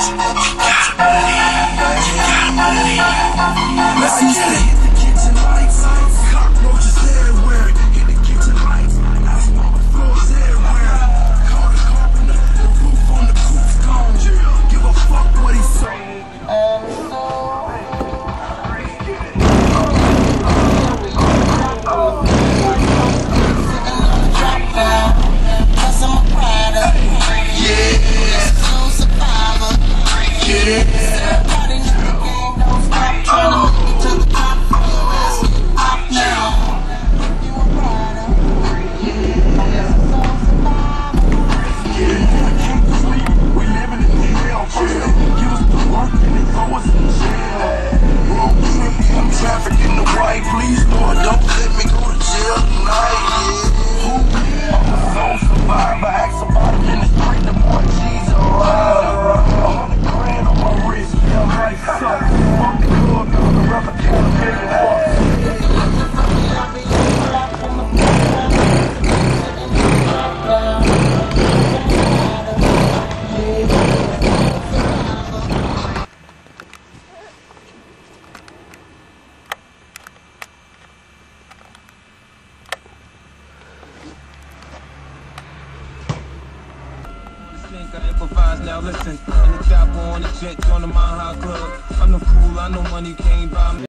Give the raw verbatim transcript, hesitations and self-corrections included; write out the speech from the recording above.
Let's use the hit the kitchen lights. Cockroaches everywhere. Hit the kitchen lights. Asphalt floors everywhere. Call the carpenter. The roof on the coop's gone. Give a fuck what he say. Traffic in the white, please Lord, don't let me go to jail tonight. Yeah. I'm a soul survivor, ask about him in the street, the more G's arrive. A hundred grand on my wrist, yeah, I'm like suck. Fuck the club, now the rapper can't make it fuck. I improvise now, listen. In the chopper on the jet, join the Mile High Club. I'm the fool, I know money came by me.